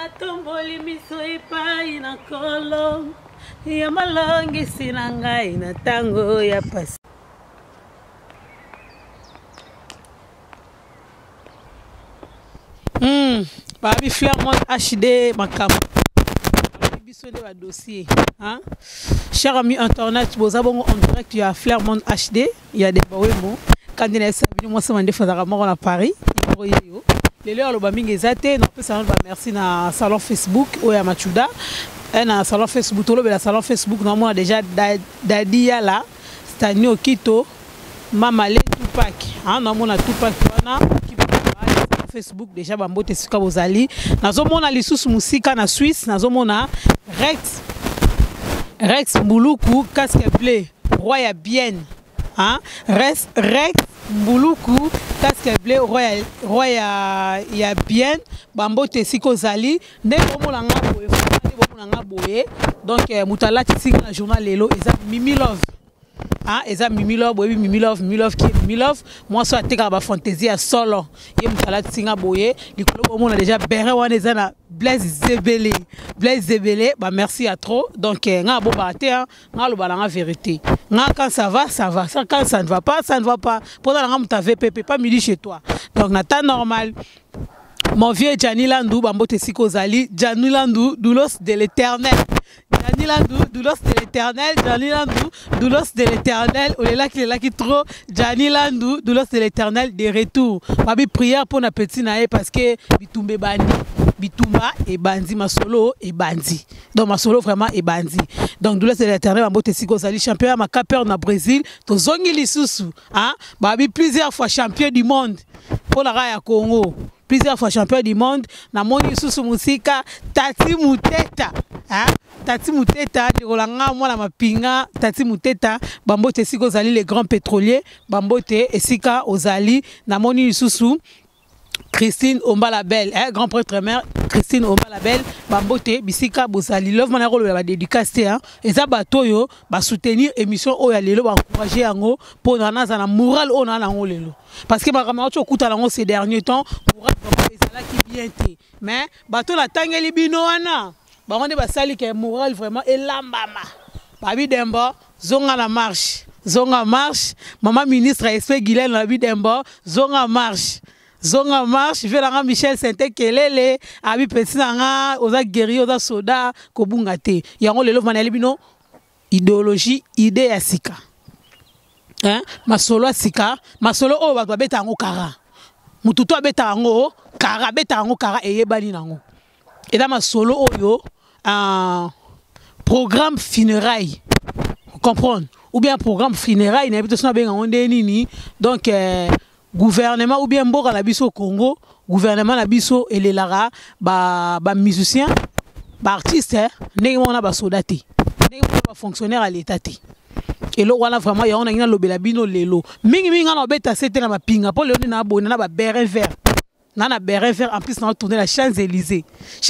Tomboli miso epai na kolo ya malongisi na ngai na tango ya pasi. Babi Flirmont HD makambo. Biso de ba dossier, hein? Cher ami internet, vous avez en direct il y a Flirmont HD, il y a des bawemo. Quand il est sabini moi c'est mande fazaka moko na Paris, yo. Les leurs loba mingi zate, non peut ça merci na salon Facebook ou ya Machuda. Et na salon Facebook to la salon Facebook non moi déjà Dadia là, Stani Okito, Mamale Tupac. Hein, non moi na Tupac wana Facebook déjà bambote sika bozali. Nazomona lisusu musika na Suisse, nazomona Rex Mbuluku casque bleu, roi ya bien. Hein? Rex Mbuluku casque bleu roi ya bien bambote siko zali nde bomona nga boye donc mutalati singa na journal lelo eza Mimi Love. Ah, eza Mimi Love, boyebi Mimi Love qui est Mimi Love. Moi so ateka ba fantaisie ya solo. Ye mutalati singa boye, likolo bomona déjà bere wana eza na Blaise Zebele, bah merci à trop. Donc nga bo baté hein, nga lo balanga vérité. Nga quand ça va, ça va. Ça quand ça ne va pas, ça ne va pas. Pendant nga muta VPP pas midi chez toi. Donc na temps normal. Mon vieux Gianni Landou, bambote siko zali, Gianni Landou, doulos de l'éternel. Gianni Landou, doulos de l'éternel, Gianni Landou, doulos de l'éternel. On est là qui trop. Gianni Landou, doulos de l'éternel, de retour. Babi prière pour na petit nae parce que bitumbe bandi. Bitumba et bandi, ma solo et bandi. Donc ma solo vraiment et bandi. Donc doulos de l'éternel, bambote siko zali, champion ma capeur na Brésil, to zongi lisusu, hein? Babi plusieurs fois champion du monde pour la Raya Congo. Plusieurs fois champion du monde, na moni susu musika Tati Muteta, hein? Tati Muteta, de Rolanga, moi la mapinga, Tati Muteta, bambote siko zali les grands pétroliers, bambote esika ozali, na moni susu Christine Ombalabel, hein? Grand prêtre mère Christine Ombalabel, bambote bisika bozali, love mana rolo ba dédicacer, hein? Eza batoyo ba soutenir émission oya lelo ba encourager yango pour na na moral ona na ngo lelo. Parce que ma camarade okuta lango ces derniers temps pour ezala qui bien té mais bato la tangeli bino wana ba onde ba sali ke moral vraiment elambama babi dembo zonga la marche maman ministre SP Guylaine la bi dembo zonga marche velanga Michel Sainte-Kelele abi petit nga oza guerrier oza soda ko bunga te yango lelo vanali bino idéologie idée ya sika. Hein? Masolo asika, masolo o ba beta ngo kara. Mututo beta ngo kara eyebani nango. Et dans masolo oyo programme funérailles. Vous comprenez? Ou bien programme funérailles na bito sona benga onde nini. Donc gouvernement ou bien mboka na biso Congo, gouvernement na biso elelara ba musicien, ba artiste, ndenge mona ba soldati. Ndenge mona ba fonctionnaire à l'état. Et là voilà vraiment ya on a lobela bino lelo mingi na beta c'était na mapinga pour leoni na bona na ba béret vert na béret vert en plus na tourner la Champs-Élysées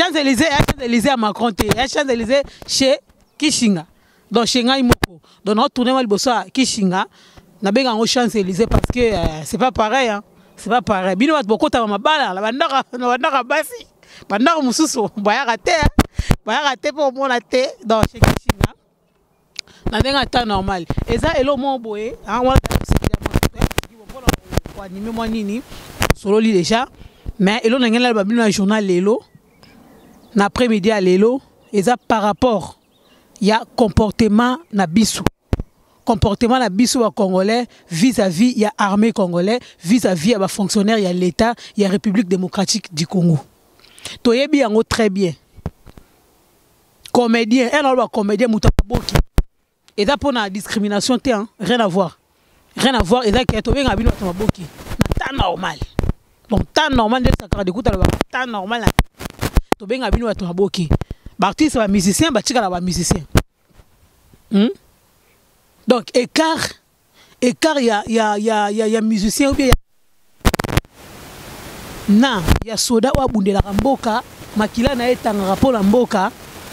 à Macron té Champs-Élysées chez Kishinga donc chez ngai moko donc na tourner mal bosso à Kishinga na benga ngo Champs-Élysées parce que c'est pas pareil hein, c'est pas pareil bino bat boko ta mabala la bandaka basi bandaka mususu baya raté pour mon té donc chez Kishinga na denga temps normal eza elo mo boye hein wala kwa nimi mo nini solo li déjà mais elo na ngela ba bino na journal lelo na après-midi à lelo eza par rapport ya comportement na biso wa congolais vis-à-vis ya armée congolais vis-à-vis ya ba fonctionnaire ya l'état ya République démocratique du Congo toyebi yango très bien comédien elle ba comédien mutaboki. Et ça pour la discrimination, hein? Rien à voir. Et ça qui est tombé à bino maboki. Na temps normal. Donc temps normal de ça de écoute temps normal. Tombé à bino maboki. Artiste va musicien, batika va musicien. Donc écart y a musicien ou bien na ya soda wa bundela mboka makila na etanga rapport la mboka.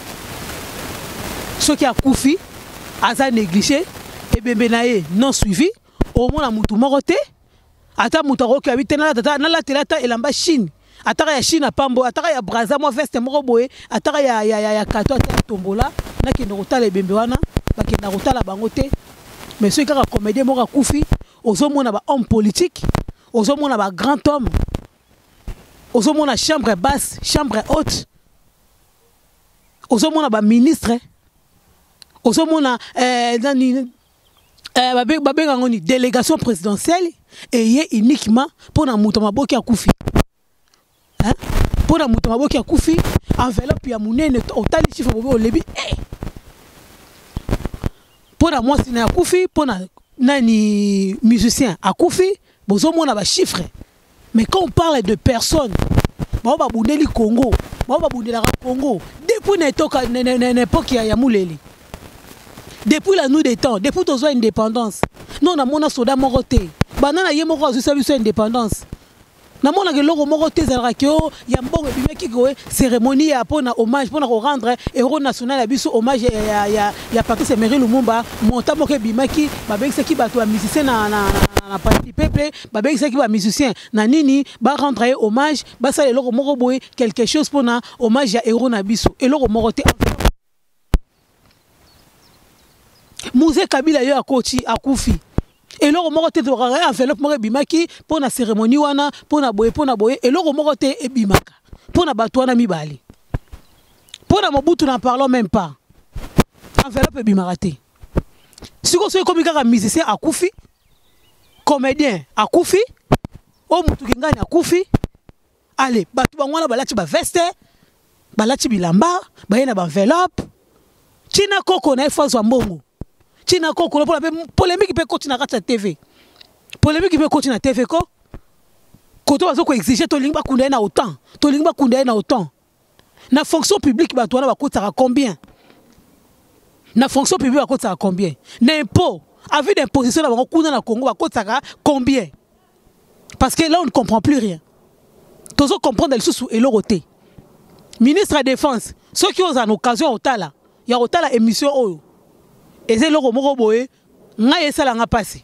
Ce qui a koufi aza négligé et bebenaye non suivi au moins la mutu moroté ata mutu roki habite na la telata elamba Chine ataka ya Chine pambo ataka ya Brazza mo veste moko boye ataka ya kato ataka tombola na ki ndokotala ebembe wana ba ki ndokotala bango te mais ceux kaka comédien moko akufi ozomona ba homme politique ozomona ba grand homme ozomona chambre basse chambre haute ozomona ba ministre ozomona babenga ngoni délégation présidentielle et y est uniquement pour na muto maboki akufi hein pour na muto maboki akufi enveloppe ya munene otali chiffre bobo lebi pour na mwasi na akufi pour na nani musicien akufi bozomona ba chiffre mais quand on parle de personnes ba bundeli Congo ba bundela Congo depuis n'époque ya muleli. Depuis la nuit des temps, depuis que nous avons indépendance, nous avons un soldat moroté. Nous avons une indépendance. Nous avons un logo moroté, il y a une cérémonie pour hommage, pour rendre héros national, hommage à Patrice Emery Lumumba, Montamo Bimaki, Babek qui bat musicien na parti peuple, Babek qui bat musicien na nini, ba rendre hommage, ba ça le logo moroboy quelque chose pour hommage à héros nabiso et logo moroté. Mouzé Kabila yo akoti akufi et loko moko te dorare enveloppe moko bimaki pour na cérémonie wana pour na boye et loko moko te ebimaka pour na bato wana mibali pour na Mobutu n'en parlons même pas enveloppe bimaka te siko so komi kaka musicien akufi comédien akufi o mutu kingani akufi allez bato bangwana balati ba veste balati bilamba bayena ba enveloppe China koko na efazwa mbongo China koko pour la polémique peut continuer à la TV. Polémique peut continuer à la TV ko. Koto bazo ko exiger to lingba kunda na autant. To lingba kunda na autant. Na fonction publique ba toi na ba kotaka combien? Na fonction publique ba kotaka combien? N'impôt, avis d'imposition na ba kunda na Congo ba kotaka combien? Parce que là on ne comprend plus rien. Tozo comprendre le sous et l'oroté. Ministre de la Défense, ceux qui ont en occasion otala, ya otala émission oyo. Et c'est le moko boye nga esala nga pasi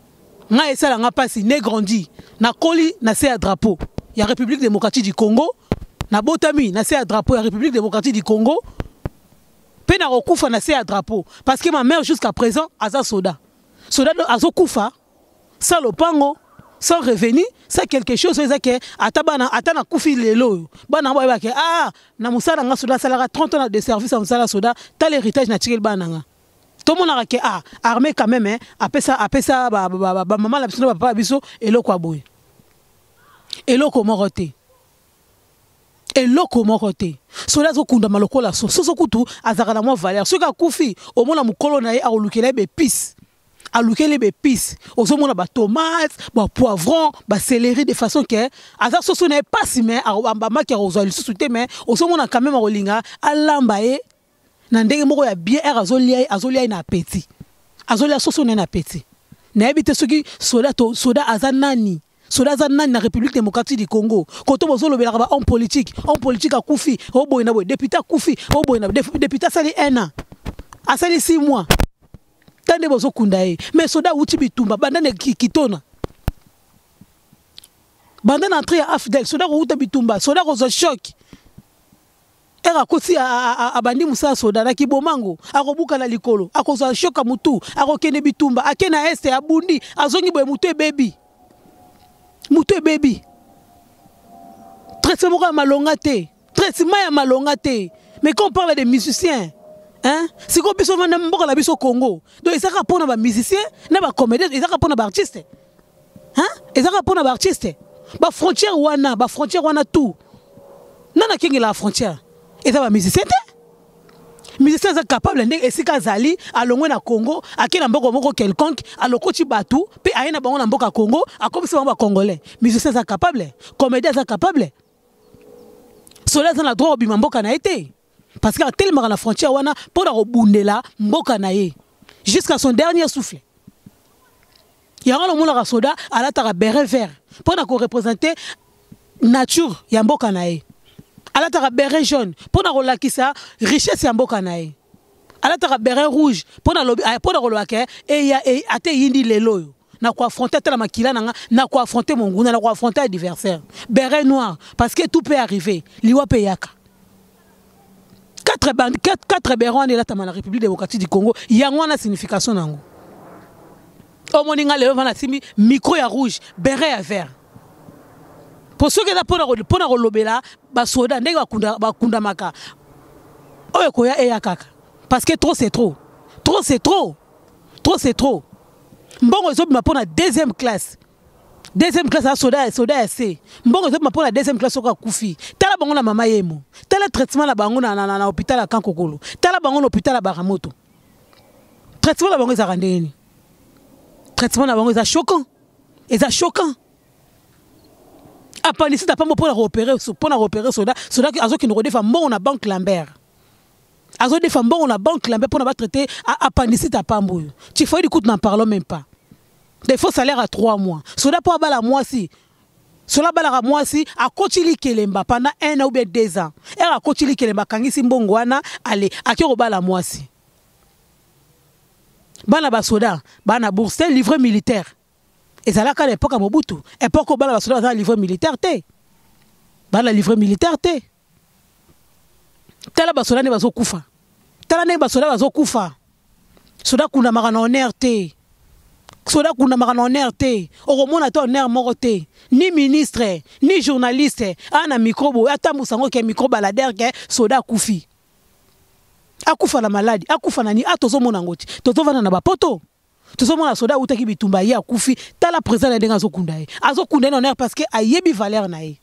ne grandi na koli na se à drapeau ya République démocratique du Congo na botami na se à drapeau ya République démocratique du Congo pe na okufa na se à drapeau parce que ma mère jusqu'à présent aza soda azokufa sans lopango sans revenu c'est quelque chose que atana kufi lelo bana ba ke na musala nga soda salara 30 ans de service à musala soda tal héritage na tikel bana tout le monde a dit armée quand même après ça maman la biso papa biso eloko aboy eloko moroté sola zo kunda maloko la so kutu azaka na mo valeur so ka kufi au mona mukolo na ye a olukela be pisse ozomona ba tomates ba poivrons ba céleri de façon que aza so n'est pas si mais ambama ki ozali souté mais ozomona quand même olinga alamba e na ndenge moko ya bien azolia na appétit azolia soso na appétit na ebite soki soda azanani na République démocratique du Congo koto bozolobela ba homme politique akufi oboy na boy député akufi oboy na député sali 1 an asali 6 mois tande bozokunda e mais soda uti bitumba bandane kitona bandane entrée à Afdel soda uti bitumba soda kozo choc era kosi abandi musa soda na kibomango akobuka na likolo akoza shoka mutu akokene bitumba akena este abundi azongi boye mutu baby traitement ya malonga te mais quand on parle des musiciens hein si ko biso na mboka la biso Congo donc ezaka pona ba musiciens na ba comédiens ezaka pona ba artistes hein ezaka pona ba artistes ba frontière wana tout nana kingi la frontière et ça va musicien musicien est capable et si kazali alongwe na Congo akena mboko moko quelconque alokoti batu pe ayena bango na mboka Congo akomisa bango ba congolais musicien est capable comédien est capable cela dans la droit obima mboka na été parce que tellement à la frontière wana pour la robundela mboka na ye jusqu'à son dernier souffle il y a un monde la soda à la tara béret vert pour na représenter nature ya mboka na ye ala tara béret jaune pour na rolakisa richesse ya mboka na ye ala tara béret rouge pour na lobi pour na rolaka et ya ate yindi lelo na ko affronter la makila nanga na ko affronter mon nguna na ko affronter adversaire béret noir parce que tout peut arriver liwa pe yaka quatre bérons là dans la République démocratique du Congo yango na signification nango au moninga le vana simi micro ya rouge béret à vert pour ceux qui na pona lobela ba soda ndenge bakunda maka oyo koya eya kaka parce que trop c'est trop c'est trop mbongo zo bima pona deuxième classe à soda assez mbongo zo bima pona deuxième classe oka kufi tala bango na mama yemo tala traitement la bango na hôpital à Kankokolo tala bango na hôpital à Baramoto traitement la bango za randeni traitement la bango za choquant apandisi ta pas pour repérer soda azo ki no redefa mbongo na banque Lambert azo defa mbongo na banque Lambert pour na traiter apandisi ta pambo tu faut du coup n'en parlons même pas des faux salaires à 3 mois soda pour bala mois si cela bala mois si a kotili kelemba pendant 1 an ou bien 2 ans et a kotili kelemba kangisi mbongo wana allez akiro bala mois si bana ba soda bana bourse livret militaire et ça là qu'à l'époque à Mobutu époque bana ba soda dans livret militaire té bana livret militaire té tala ba soda ne bazo kufa tala ne ba soda bazo kufa soda kuna makana honneur té soda kuna makana honneur té oromona to honneur moko té ni ministre ni journaliste ana microbo ata musango ke micro balader ke soda kufi akufa la maladie akufa nani atozomona ngoti tozovana na bapoto tozomona soda utaki bitumba ye akufi tala président na denga azokunda ye honneur parce que ayebi valeur na ye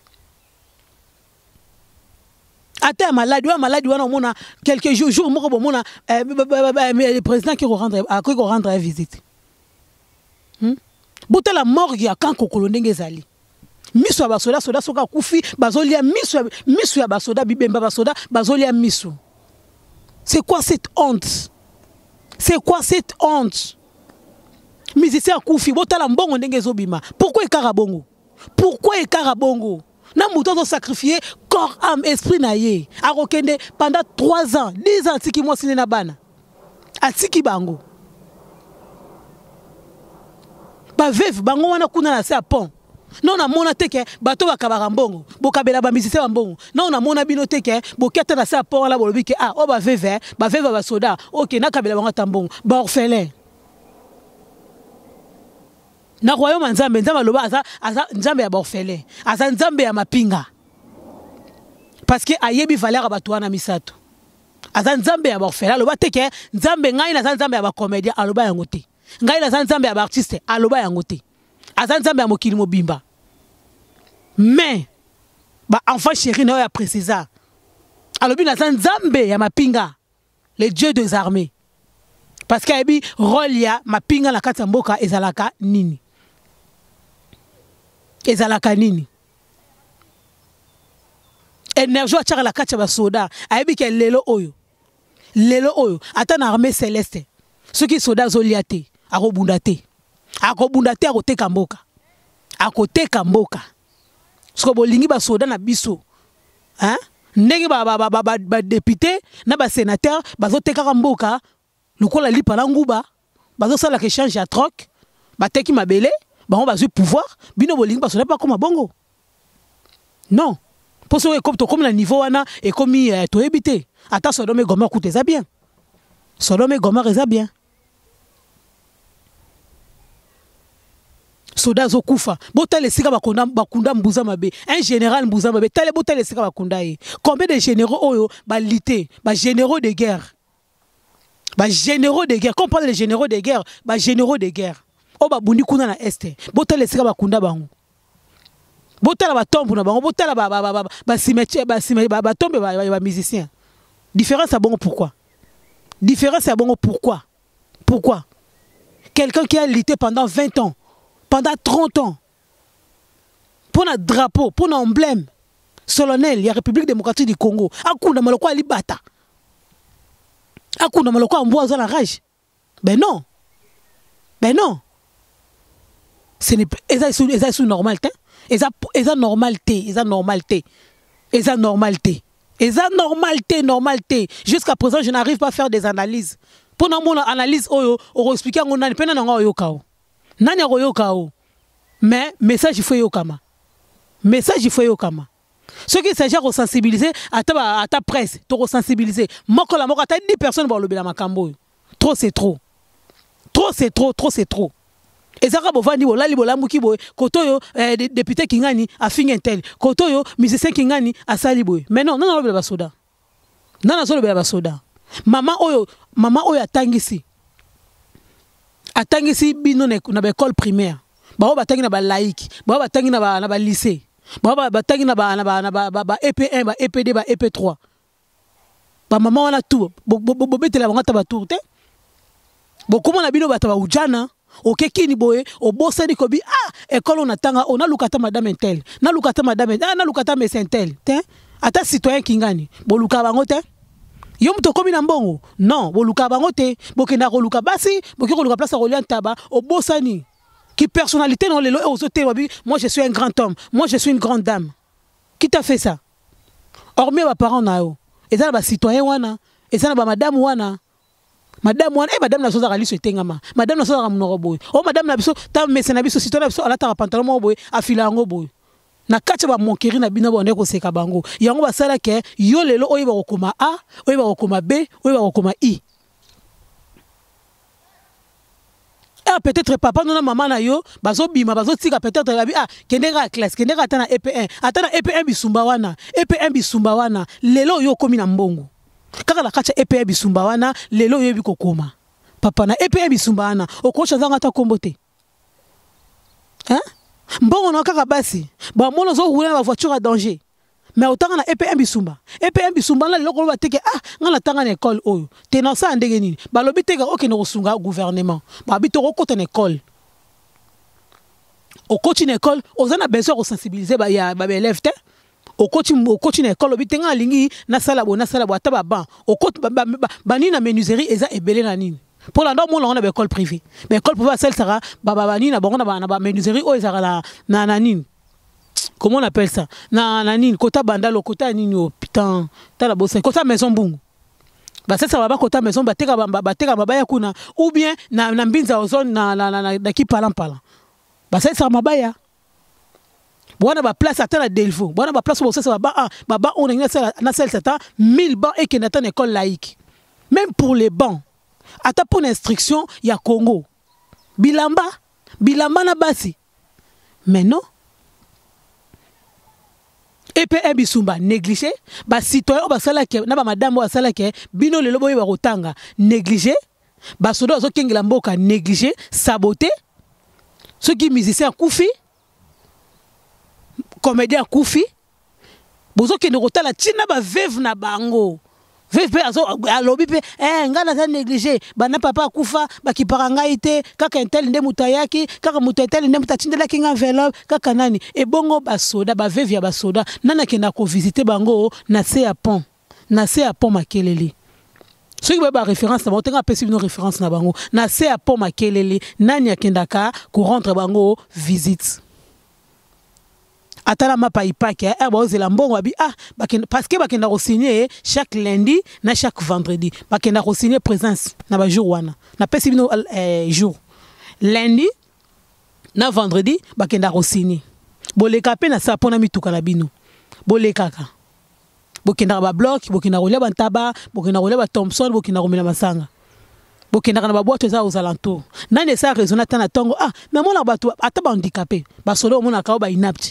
ata maladie wana omona quelques jours moko bomona le président qui rendre une visite bota la morgue ya Kankokolo ndenge ezali miso ya basoda soka kufi bazolia miso ya basoda bibemba basoda bazolia miso. C'est quoi cette honte? C'est quoi cette honte? Musicien Koufi, botala mbongo ndenge zobima. Pourquoi ekara bongo? Pourquoi ekara bongo? Na mouton sacrifié corps, âme, esprit na ye. Arokende pendant 3 ans, 10 ans tiki moi sine na bana. Atiki bango. Ba veuve bango wana kuna na se a pont. Non na mona teke bato bakabara mbongo bokabela ba musicien ba mbongo non na mona bino teke boketa na sa port la bolobi ke ah o ba veuve ba soda OK na kabela bango tambongo ba orphelin na royaume nzambe loba aza nzambe ya ba orphelin aza nzambe ya mapinga parce que ayebi valeur ba toana misato aza nzambe ya ba orphelin loba teke nzambe ngai na nzambe ya ba comédien aloba yango te ngai na nzambe ya ba artiste aloba yango te azanzambe ya mokili mobimba mais ba enfant chéri na ya précisa alobi na nzambe ya mapinga le dieu des armées parce que ayebi rôle ya mapinga na kati ya mboka ezalaka nini énergie atchaka la kati ya basoda ayebi ke lelo oyo ata na armée céleste soki soda zolia te akobunda te akoteka mboka soko bolingi ba soda na biso hein ndenge ba député na ba sénateur bazoteka mboka lukola lipa na nguba bazosala ke change ya troc bateki mabele bango bazui pouvoir bino bolingi ba soda pas comme bongo non pour ce comme na niveau wana et comme to ebité ata Sodome Gomorrhe coûte ça bien Sodome Gomorrhe ça bien soda zo kufa botale sika bakunda mbuza mabe un général mbuza mabe tale botale sika bakunda ye combien de généraux oyo ba lité ba généraux de guerre quand on parle de généraux de guerre o ba bundi kuna na este botale sika bakunda bango botala ba tombe na bango botala ba cimetière ba tombe ba musicien différence à bongo pourquoi quelqu'un qui a lutté pendant 20 ans pendant 30 ans, pour un drapeau, pour un emblème solennel, il y a la République démocratique du Congo. Akuna maloko alibata. Akuna maloko amboise la rage. Ben non. Ce n'est pas sous normalité. Normalité. Jusqu'à présent, je n'arrive pas à faire des analyses. Pour nous analyse oyo, on explique ngo nani pena nga oyo kao. nani akoyoka o mais message il faut yokama message il faut yokama ce qui s'agit de sensibiliser à ta presse to sensibiliser moko la moko ata 10 personnes ba lobela makambo trop c'est trop trop c'est trop trop c'est trop ezaka bovandi bolali bolambuki boy kotoyo député kingani a fini intel kotoyo musicien kingani a sali boy mais non non lobela basoda non non lobela basoda maman oyo atangisi bino na ba école primaire ba batangi na ba laïque ba batangi na ba lycée ba batangi na ba EP1 ba EPD ba EP3 ba maman wana tout bobetela bango ta ba tour te bokoma na bino bata ba ujana okekini boye obosani kobi école on atanga on a lukata madame intel na lukata madame na lukata monsieur intel te ata citoyen kingani boluka bango te yo mto komi na mbongo non boluka bango te bokenda ko luka basi bokiko luka place ko liantaba obosani qui personnalité non lelo aux autres moi je suis un grand homme moi je suis une grande dame qui t'a fait ça hormis ba parents na yo ezana ba citoyen wana ezana ba madame wana madame wana madame na soza kaliso etengama madame na soza ka munoko boy oh madame na biso ta mese na biso citoyen na biso alata ka pantalon mo boy afila ngo boy na kati ba monkeri na bino bonde ko seka bango yango basala ke yo lelo oyiba kokoma A oyiba kokoma B oyiba kokoma I peut-être papa non maman na yo bazo bima bazo tika peut-être babi kendera classe kendera ata na EP1 bisumba wana lelo yo komi na mbongo kaka la kacha EP1 bisumba wana lelo yo bikokoma papa na EP1 bisumba wana okocha zanga ta kombote hein mbongo na kaka basi ba mono zo rouler na voiture à danger mais autant na EP1 bisumba la lelo ko ba teke ngala tanga na école oyo te na sa ndenge nini ba lobi teka okene ko sunga gouvernement ba bito ko kota na école au coach na école ozana besoin de sensibiliser ba ya ba élève te au coach na école lobi tenga lingi na sala bo ata ba ban au coach ba ni na menuiserie eza ebele na nini pour la norme on a ba école privée mais école privée celle sera ba ni na bango na ba menuiserie o ezara na nini. Comment on appelle ça? Nanine, kota bandalo, kota nini, oh putain, t'as la bosse, kota maison bungu. Bah ça va pas kota maison, bateka mabaya kuna, ou bien na mbinza ozone na ki palan. Bah ça mabaya. Bona ba place à la Delvaux, bona ba place où ça va ba on a une salle 1000 bancs et qui n'attend école laïque. Même pour les bancs, à ta pour instruction, il y a Congo. Bilamba na basi. Mais non. EP1 bisumba négligé ba citoyen ba sala ke na ba madame ba sala ke bino lelo boye ba kotanga négligé ba sodo zo kengela mboka négligé saboté ceux qui musiciens koufi comédien koufi bozo ke ndokota la tina ba veuve na bango veuve azo alobi pe ngana za négligé bana papa kufa bakiparanga ite kaka intel nde mutayaki kaka mutetel nde mutatindela kinga envelope kaka nani e bongo basoda ba veuve ya basoda nana kenda ko visiter bango na se à pont makelele soki ba référence na botenga pesi bino référence na bango na se à pont makelele nani akendaka ko rendre bango visite atala mapa ipaki bozela mbongo abi parce que bakenda ko signer chaque lundi na chaque vendredi bakenda ko signer présence na ba jour wana na pesi bino jour lundi na vendredi bakenda ko signer boleka pe na sa pona mituka na bino bolekaka bokenda ba bloc bokenda ko leba ntaba bokenda ko leba Thompson bokenda ko mela masanga bokenda na ba boîte za aux alentours nane sa raison atana tongo mais mona bato ata ba handicapé ba solo mona ka ba inapte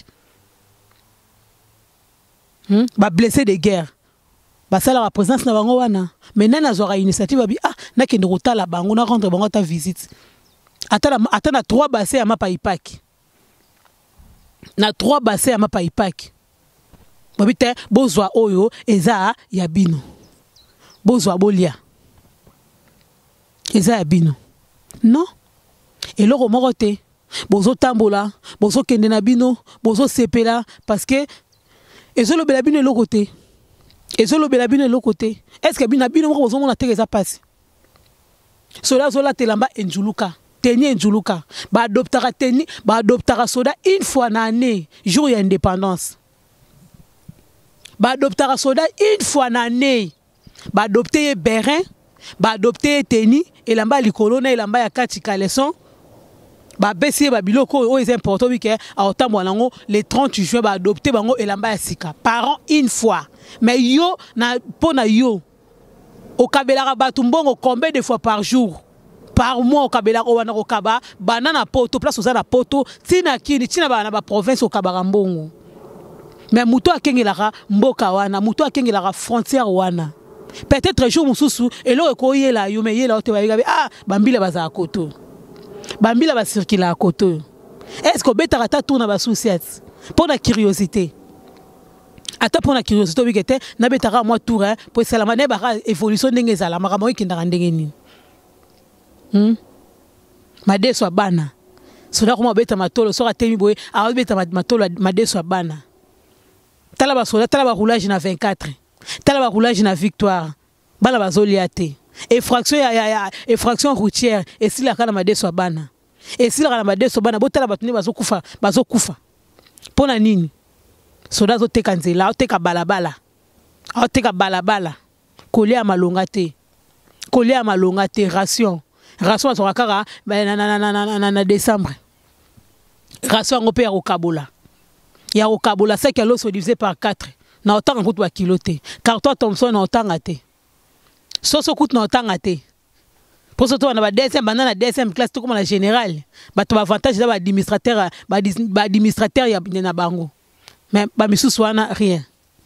ba blessé de guerre ba sala la présence na bango wana mais nana zora initiative abi na kende kotala bango na rendre bango ta visite atana 3 bassins à mapa ipaki na 3 bassins à mapa ipaki babite bozwa oyo eza ya bino bozwa bolia eza ya bino non eloko moko te bozo tambola bozo kende na bino bozo sepela parce que ezolobela bino eloko te est-ce que bina bino moko bozo mona te eza passe soda zola telamba enjuluka teni enjuluka ba adoptera soda une fois na année jour ya indépendance ba adoptera soda une fois na année ba adopter berin ba adopter teni elamba likolo na elamba ya kati caleçon ba besi ba biloko o est important oui que a autant bonango le 30 juin ba adopter bango elamba ya sika par an une fois mais yo na pona yo au kabela batu mbongo combien de fois par jour par mois au kabela o wana ko kaba banana poto place oza na poto tina kini tina ba na ba province au kabara mbongo mais muto akengelaka mboka wana muto akengelaka frontière wana peut-être jour mususu elo ko yela yo me yela o te ba ah bambila baza koto bambila ba circuler à côté. Est-ce que beta ta tourne ba souciette pour la curiosité. Ata pour la curiosité bi kete na beta moi tour hein pour salama ne ba évolution ndenge zala makambo kinda ndenge ni. Madeso bana. Soda ko beta matolo so atemi boye a beta matolo madeso bana. Tala ba soda tala ba roulage na 24. Tala ba roulage na victoire. Bala bazoliate. Effraction routière et si la kanamade soit bana et si la kanamade soit bana botala batuni bazokufa pona nini soda zo teka nzela o teka balabala kolia malonga te ration so kaka na décembre ration ngo pe ya kokabola c'est que l'eau se divisé par 4 na autant en ba kiloté carton Thomson na autant até soso coûte na tanga te pour surtout on a deuxième banana deuxième classe tout comme la générale ba to avantage da administrateur ya na bango mais ba misusu wana rien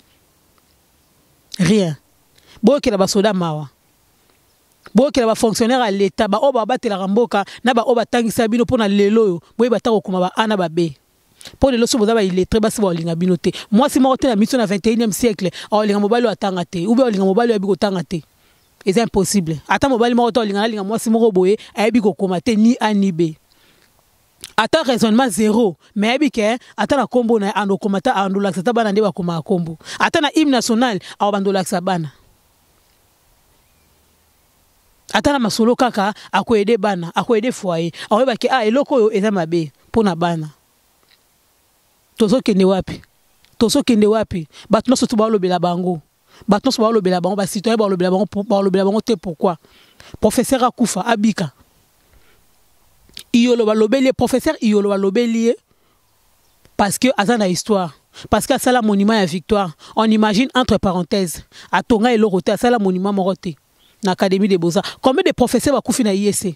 boke la ba soda mawa boke la ba fonctionnaire à l'état ba oba batela ramboka na ba oba tangisa bino pona lelo boye batako kuma ba ana ba be pour les sobo ba il est très bas ba linga bino te moi si mo te na mission na 21e siècle o linga mobile atanga te ou be linga mobile abi ko tanga te. C'est impossible. Attends, mobile moto linga moi si moko boye ayebi ko komate ni A ni B. Attends raisonnement zéro, mais ayebi ke attends na kombo na ando komata ando laksata bana nde ba koma kombo. Attends na hymne national a bando laksa bana. Attends na masolo kaka ako aider bana, ako aider foyer. Ayoba ke eloko yo eza mabe pona bana. Tozo kende wapi? Batu no sotu ba lobela bango. Baton so ba lobela bango ba citoyen ba lobela bango te pourquoi professeur akufa abika iyolo ba lobeli professeur iyolo ba lobeli parce que azana histoire parce que ça la monument à victoire on imagine entre parenthèses atonga elorote ça la monument morote na académie des beaux-arts combien de professeurs ba kufi na IEC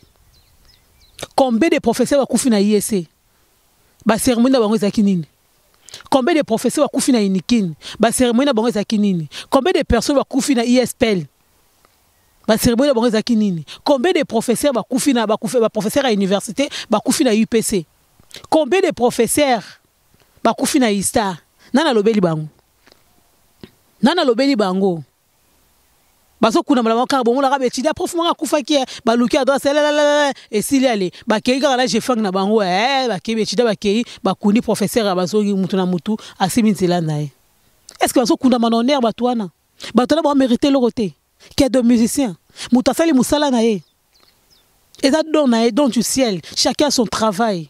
ba cérémonie na bango ezaki nini. Combien de professeurs ont na Inikin? Ba cérémonie na bango ezaki nini? Combien de personnes ont na ISPL? Ba cérémonie na bango ezaki nini? Combien de professeurs ba professeurs à université ba na UPC? Combien de professeurs ba na ISTA? Nana lobeli bango. Baso kuna mala ka bongo la ka betida prof manga kufa ki ba luki ado sala et s'il allait ba kei ka la jefang na bango ba kei betida ba kei ba kuni professeur baso mutu na mutu asimi nzela nae. Est-ce que baso kuna manoner batwana ba mériter le côté qui est de musicien mutu sali musala nae et ça don du ciel chacun son travail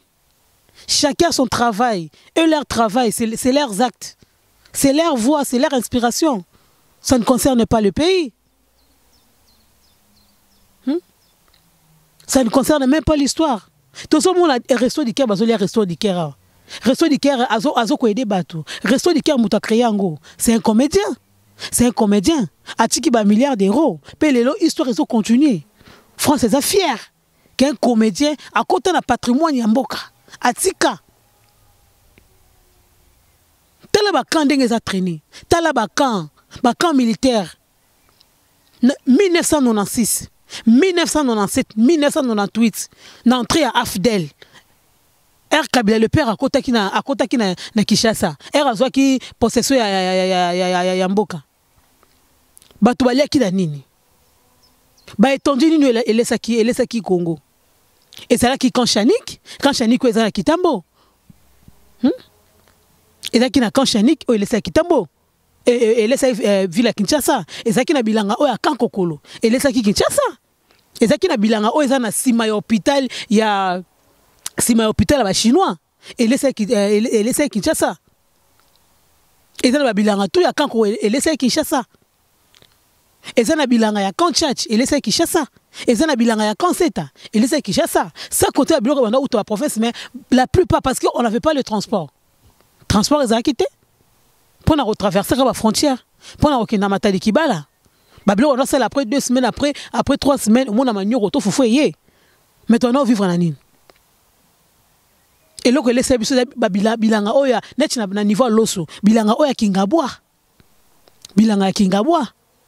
et leur travail c'est leurs actes c'est leur voix c'est leur inspiration ça ne concerne pas le pays. Ça ne concerne même pas l'histoire. Tout ce monde a resto du cœur, resto du cœur. Resto du cœur, azo ko aider bateau. Resto du cœur muta créé ango. C'est un comédien. Atiki ba milliards d'euros. Pelelo histoire reso continuer. France est fier qu'un comédien à côté d'un patrimoine yamboka. Atika. Talaba camp dengue a traîné. Talaba camp militaire. 1996. 1997, 1998, l'entrée à Afdel. Kabila le père à Kotaki na Kishasa. Azwaki possession ya mboka. Batu balia ki na nini? Ba étendu nini elesaki Congo. Et c'est là qui quand Chanik ko ezala kitambo. Et là qui na quand Chanik o elesaki kitambo. Et laisse ville à Kinshasa et ça qui na bilanga o ya Kankokolo et laisse qui Kinshasa et ça qui na bilanga o ezana sima ya hôpital ya ba chinois et laisse Kinshasa et ça na bilanga tout ya Kankoko et laisse Kinshasa eza na bilanga ya Kanchach elesa Kinshasa, eza na bilanga ya Kanseta elesa Kinshasa. Ça côté biloko banda ou la province, mais la plupart parce que on n'avait pas le transport. Transport eza quitté pour na retraverser la frontière, pour na okenda matali Kibala. Ba biloko on a après 2 semaines, après 3 semaines, on a manyo roto fofo yé. Maintenant on vivre na nini. Et loko elesa biso ba bilanga oya net na niveau loso, bilanga oya Kingabwa. Bilanga ya Kingabwa.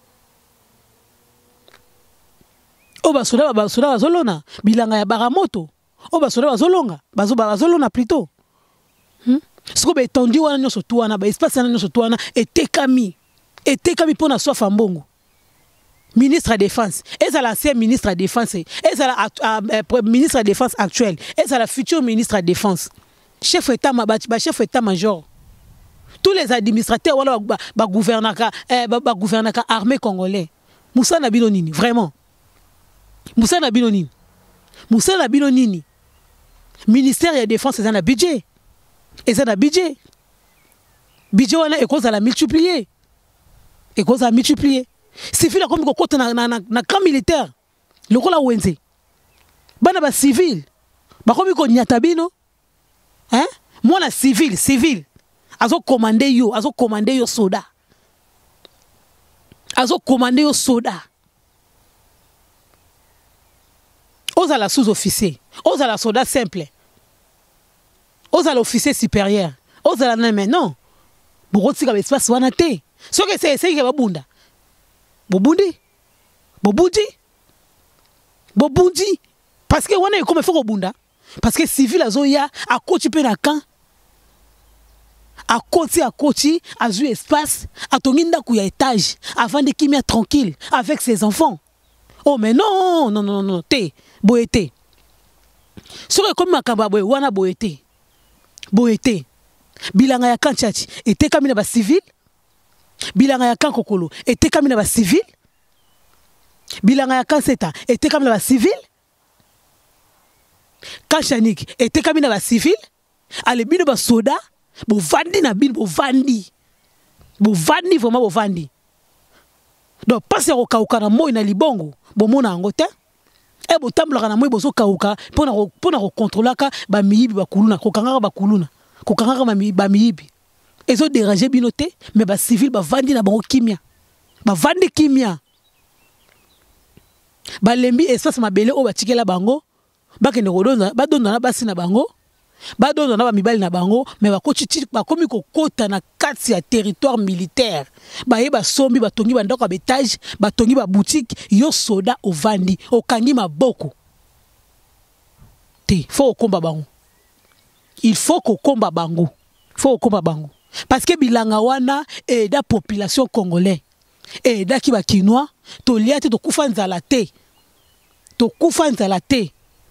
O basoda bazolona bilanga ya Baramoto. O basoda bazolonga bazolona plutôt. Siko ba étendu wana nyoso tuana ba espace wana nyoso tuana etekami pour na soif mbongo. Ministre de défense, est-ce l'ancien ministre de défense, est-ce la ministre de défense actuel, est-ce la future ministre de défense, chef état chef état major. Tous les administrateurs wala ba gouverneur armée congolais. Moussa Nabino nini vraiment. Moussa Nabino nini. Moussa Nabino nini. Ministère de la défense c'est un budget. Et c'est un budget. Budget wana et cause à la multiplier. Et cause à multiplier. C'est fait comme côté na camp militaire. Le kola wenze. Bana ba civil. Ba comme ko nyatabino. Hein? Moi na civil. Azo commander yo soda. Azo commander yo soda. Oza la sous-officier. Oza la soldat simple. Oza l'officier supérieur. Oza la mais non. Boroti ka espace wana te. Ce que c'est que babunda. Bobundi. Parce que wana comme faut bunda. Parce que civil azoya a koti pe na camp. A koti a eu espace a tonginda ku ya étage avant de kimia tranquille avec ses enfants. Oh mais non, te boete. Soko comme makamba boy wana boete. Bilanga ya Kanchach était comme ba civil. Bilanga ya Kankokolo était comme ba civil. Bilanga ya Kanseta était comme ba civil. Kanchanik était comme ba civil. Ale bino ba soda, bo vandi na bino bo vandi. Bo vandi vraiment bo vandi. Donc passer au kauka na moi na libongo, bo mona angote. E bo tambla na moi bo so kauka pona contrôler ka ba miyibi ba kuluna, kokanga ba kuluna. Kokanga ba miyibi. Ezo déranger binoté, mais ba civil ba vandi na bango kimia. Ba vandi kimia. Ba lembi espace mabele o ba tikela bango, ba kende kodonza, ba donda na basi na bango. Ba donda na ba mibali na bango, mais ba kochiti ba komi kokota na kati ya territoire militaire. Ba yeba sombi ba tongi ba ndako ba étage, ba tongi ba boutique, yo soda o vandi, o kangi maboko. Te, faut combat bango. Il faut qu'on combat bango. Faut combat bango. Parce que bilanga wana et la population congolaise et da ki ba kinois to liate to kufanza la te. To kufanza la te.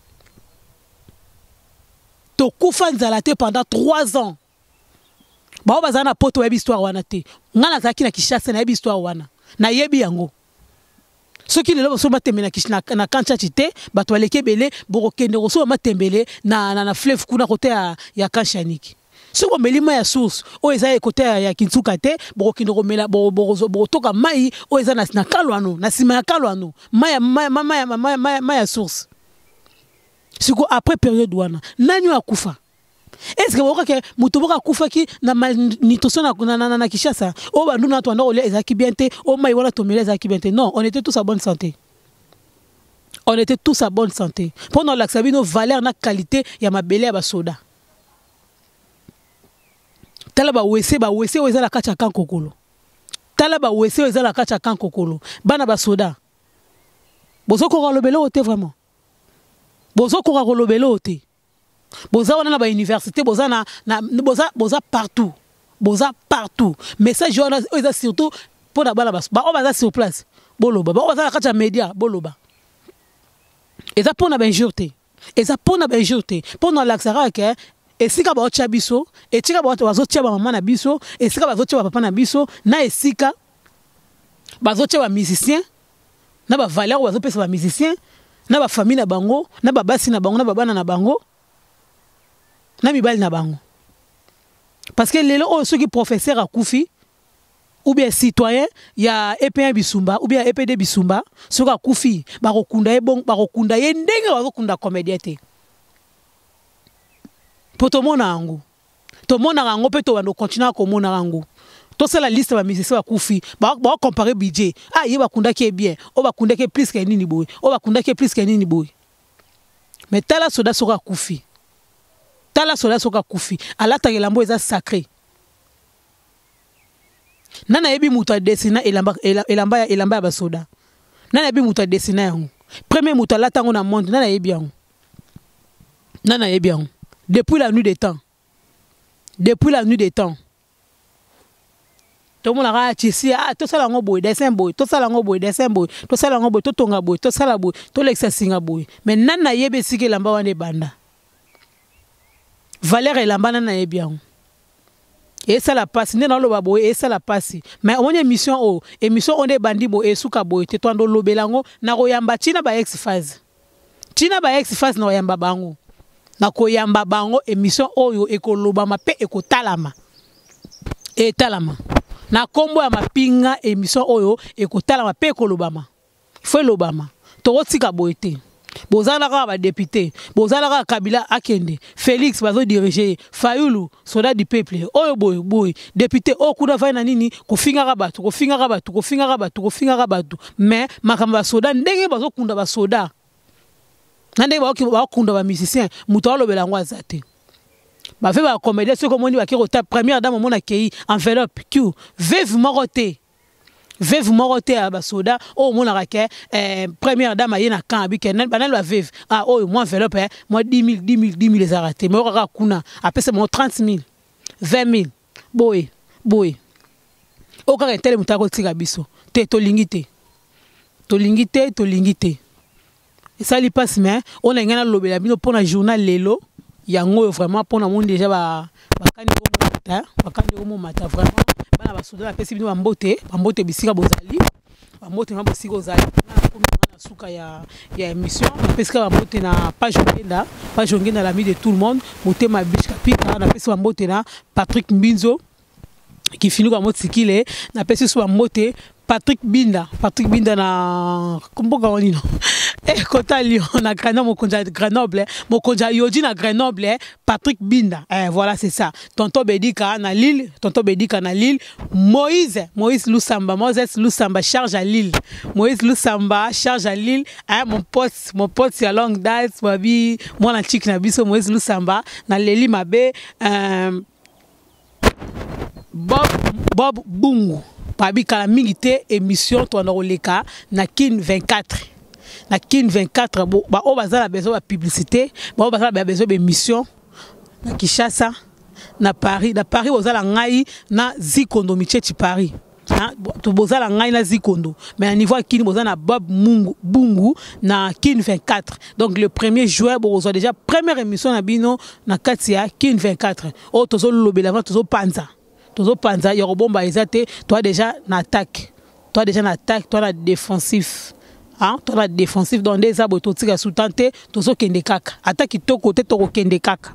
To kufanza la te pendant 3 ans. Ba bazana poto ya histoire wana te. Ngana zaki na Kinshasa na histoire wana. Na yebi yango. Ce qui lelo so matembe na Kanchach te bato aleke belé borokende so matembele na fleuve kuna côté ya Kanchanik. Si on met ya source, o eza côté ya Kintsuka te, borokende romela borotoka mai o eza na kalwano, na sima ya kalwano, maya source. Siko après période wana, nanyo akufa. Est-ce que vous voyez que Moutoboka Koufaki na malnutrition na Kinshasa, oh bah nous n'entendons les Zakibente, oh mais voilà tomber les Zakibente. Non, on était tous à bonne santé. On était tous à bonne santé. Pendant l'accès, nos valeurs, na qualité, il y a ma belle à soda. Talaba wese weza la kacha kan kokolo. Talaba wese weza la kacha kan kokolo. Bana ba soda. Bozo ko rolobelo ote vraiment. Bozo ko rolobelo ote. Boza wana na ba université, boza boza partout. Boza partout. Mais ça joue surtout pour la bala bas. Ba on va sur place. Boloba. Ba on va kacha média boloba. Et ça pour na ben jurté. Et ça pour na ben jurté. Pendant l'accès que et si ka ba ocha biso, et tika ba wazotia ba mama na biso, et si ka ba zotia ba papa na biso, na esika ba zotia ba musicien, na ba valeur ba zopesa ba musicien, na ba famille na bango, na ba basi na bango, na ba bana na bango, na mibali na bango. Parce que lelo ceux qui professeur a Koufi, ou bien citoyen ya EPA Bisumba ou bien EPD Bisumba soka kufi bakokunda ye bon bakokunda ye ndenge bakokunda comédien te po tomona yango tomona yango pe to bando continuer komona yango to c'est la liste ba musicien bakufi ba comparer budget ah ye bakunda ki bien o bakunda ki plus que nini boy o bakunda ki plus que nini boy mais tala soda soka kufi tala soda soka kufi alata ngelambo eza sacré nana yebi muta desina elamba ya basoda nana yebi muta desina yango premier muta lata ngo na monde nana yebi yango depuis la nuit des temps tout le monde a dit tout ça lango boy dessin boy tout ça lango boy dessin boy tout ça lango boy tout tonga boy tout ça la boy tout l'exercice boy mais nana yebi sike lamba wane banda valeur elamba nana yebi yango et ça la passe né dans le babo et ça la passe mais on émission on est bandi bo et suka bo te tondo lobelango na koyamba tina ba ex phase na koyamba bango na koyamba bango émission oyo ekolobama pe ekotalama et talama na kombo ya mapinga émission oyo ekotalama pe ekolobama faut lobama to otika bo ete bozala ka ba député bozala ka Kabila akende Félix bazo diriger Fayulu soldat du peuple oyo boy député okuda va na nini kofinga ka batu mais makamba soda ndenge bazo kunda ba soda ndenge ba kunda ba musicien muto alobela ngo azate ba fait ba comédien ce comme on dit ba ki rota première dame mon akei enveloppe Q veuve moroté à basoda oh mon arake première dame ayena kan abikenen banal ba veuve ah oh moi enveloppe moi 10 000 les arrêté mais ora kuna apesa moi 30 000 20 000 boy o ka tele mutako tika biso te to lingité et ça li passe mais on a ngana lobela bino pour na journal lelo yango vraiment pour na monde déjà bakandi ko mata vraiment bana basoda pesi bino bambote bisika bozali bambote na bosika ozali na komi na suka ya émission pesika bambote na page ngenda l'ami de tout le monde motema biche kapika na pesi bambote na Patrick Mbinzo qui finit comme motikile na pesi so bambote Patrick Binda na komboka woni no kota Lyon na Grenoble mokonja Yoji na Grenoble Patrick Binda voilà c'est ça tonton Bedika na Lille Moïse Lusamba charge à Lille mon pote c'est à longue date babi moi na chic na biso Moïse Lusamba na Leli Mabe Bob Bungu pabi kala mingité émission to na oleka na Kin 24 ba o bazala besoin ba publicité ba o bazala besoin ba émission na Kinshasa na Paris ozala ngai na Zikondo Michechi Paris to bozala ngai na Zikondo mais à niveau Kin bozala na Bob Bungu na Kin 24 donc le 1er juin bozo déjà première émission na bino na katia Kin 24 o tozo lobela avant tozo panza yorobomba ezate toi déjà na attaque toi na défensif toi la défensif dans des abos totika sous-tenté tozo kende kaka attaque to côté to kende kaka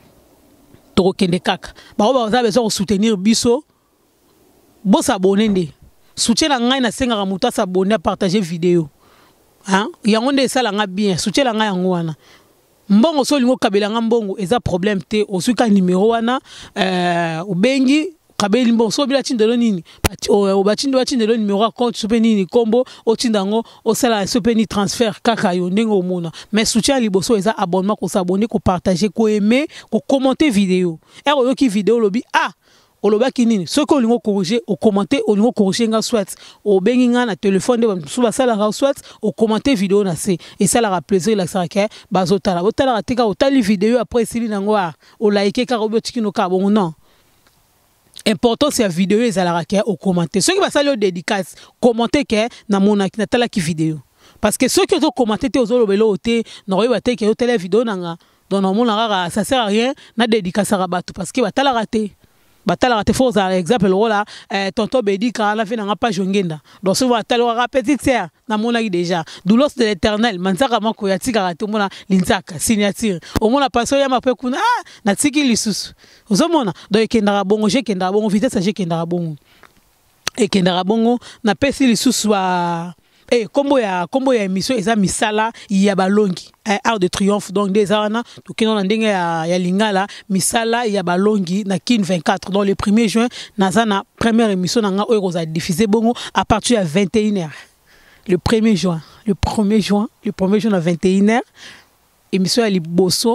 ba za besoin soutenir biso bo s'abonner ndé soutien la ngai na senga muta s'abonner partager vidéo yango nde sala nga bien soutien la ngai yango wana mbongo so lingo kabela nga mbongo eza problème te osuka numéro wana ubengi kabeli mbongo so bila tindelo nini batindelo numéro compte so nini kombo otindango osala so ni transfert kaka yo ndenge omona mais soutien liboso eza abonnement ko s'abonner ko partager ko aimer ko commenter vidéo oyo ki vidéo lobi olobaki nini soko olingo corriger o commenter olingo corriger nga soit o bengi nga na téléphone de so basala ka soit o commenter vidéo na se et ça la plaisir la saraka bazotala botala tika otali vidéo après sili nango o like ka robotiki no ka bon non important c'est la vidéo ezalaka ke o commenter ceux qui basali o dédicace commenter ke na monaki na tala ki vidéo parce que ceux qui ont commenté te ozolobelo ote na royeba te ke o tele vidéo nanga donc na mona ça sert à rien na dédicace à bato parce que batala raté faut par exemple là tonton Bedika la fait na page ngenda donc souvent batala petite sœur na mona déjà doulos de l'éternel manzaka mako ya tika raté mona linzaka signature au mona paso ya mape kuna na tiki lisusu ozomona donc kendara bongo je kendara bongo vitesse je kendara bongo et kendara bongo na pesi lisusu wa kombo ya émission eza misala ya balongi Arc de Triomphe donc des ana to kino na ndenge ya lingala misala ya balongi na kin 24 donc le 1er juin nazana première émission nanga oyo koza diffusé bongo à partir de 21h le 1er juin à 21h émission ya liboso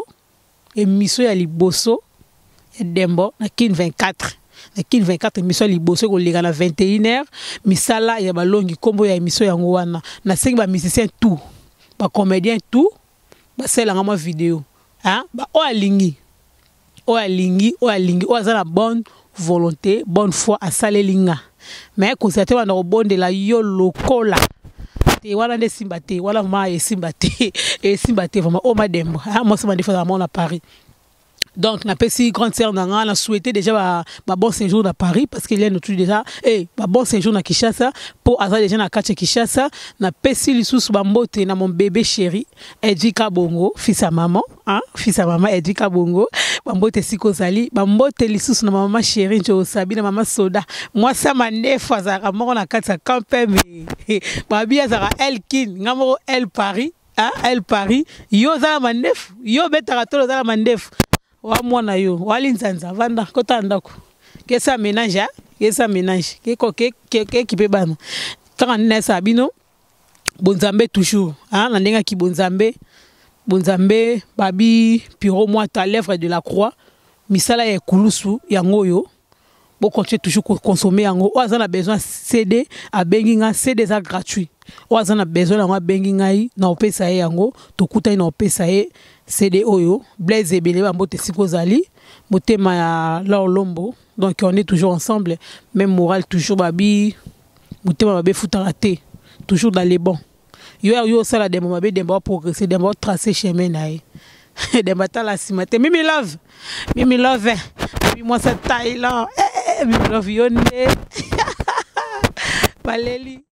et Dembo na kin 24 na kin 24 émission liboso ko leka na 21h misala ya balongi kombo ya émission yango wana na sengi ba musicien tout ba comédien tout ba sela ngama vidéo hein ba o alingi o za na bonne volonté bonne foi à salelinga mais ko sate wana ko bondela yo lokola te wana nde simbate wala ma e simbate vraiment o madembo hein moi ça m'a défendu à mon à Paris. Donc, na pesi grande sœur nanga, on a souhaité déjà ma bon séjour à Paris parce qu'il y a notre déjà ma bon séjour à Kinshasa pour avoir déjà na kache Kinshasa na pesi lisusu bambote na mon bébé chéri Edwika Bongo fils à maman Edwika Bongo bambote sikozali bambote lisusu na maman chéri njo sabi na maman soda moi ça manef azaka moko na kati campé mais babi azaka Elkin ngamo El Paris El Paris yo za manef yo betaka tolo za manef wa mwana yo wali nzanza vanda kota ndako kesa ménage ke pe bana tant nesa bino bonzambe toujours na ndenga ki bonzambe babi piro moi ta lèvre de la croix misala ya kulusu yango yo bo continuer toujours consommer yango oazana besoin CD a benginga CD za gratuit oazana besoin yango benginga na opesa yango tokuta na opesa CD oyo Blaise Ebele bambote sikozali motema ya Laolombo donc on est toujours ensemble même moral toujours babi motema babe futarate toujours dans les bons yo sala de babe de ba progresser de ba tracer chemin nae de batala simate mimi love mimi moi ça taille là mimi love yonde baleli